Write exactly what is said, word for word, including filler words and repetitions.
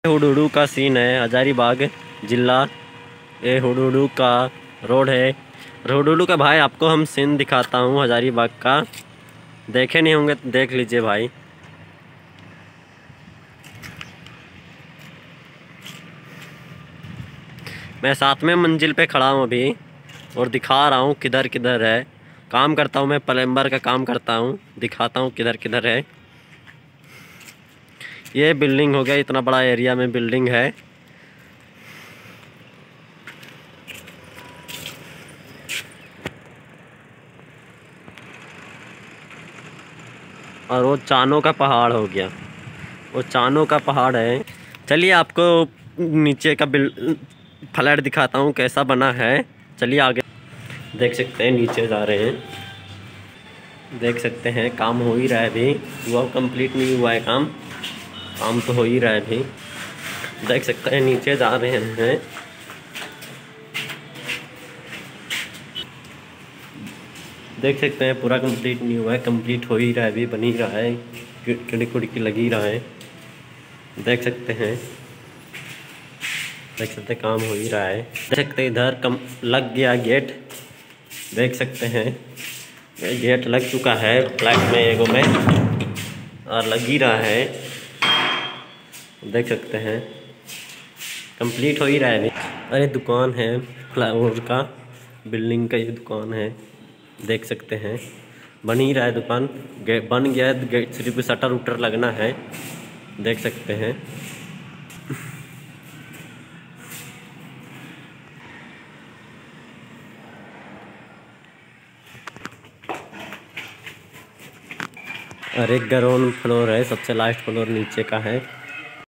हुडुडू का सीन है, हजारीबाग जिला। ये हुडुडू का रोड है। हुडुडू का भाई आपको हम सीन दिखाता हूँ हजारीबाग का। देखे नहीं होंगे तो देख लीजिए भाई। मैं सातवें मंजिल पे खड़ा हूँ अभी और दिखा रहा हूँ किधर किधर है। काम करता हूँ मैं, प्लम्बर का काम करता हूँ, दिखाता हूँ किधर किधर है। ये बिल्डिंग हो गया, इतना बड़ा एरिया में बिल्डिंग है। और वो चानों का पहाड़ हो गया, वो चानों का पहाड़ है। चलिए आपको नीचे का बिल फ्लैट दिखाता हूँ कैसा बना है। चलिए आगे। देख सकते हैं नीचे जा रहे हैं, देख सकते हैं काम हो ही रहा है अभी, हुआ कंप्लीट नहीं हुआ है काम। काम तो हो ही रहा है अभी। देख सकते हैं नीचे जा रहे हैं। देख सकते हैं पूरा कंप्लीट नहीं हुआ है, कंप्लीट हो ही रहा है अभी, बन ही रहा है, खिड़की खुड़की लग ही रहा है। देख सकते हैं, देख सकते हैं काम हो ही रहा है। देख सकते हैं इधर कम लग गया गेट। देख सकते हैं गेट लग चुका है फ्लैट में एगो में, और लग ही रहा है। देख सकते हैं कंप्लीट हो ही रहा है अभी। अरे दुकान है फ्लावर का, बिल्डिंग का ये दुकान है। देख सकते हैं बन ही रहा है दुकान, बन गया है, गेट सिर्फ शटर उटर लगना है। देख सकते हैं और एक ग्राउंड फ्लोर है, सबसे लास्ट फ्लोर नीचे का है।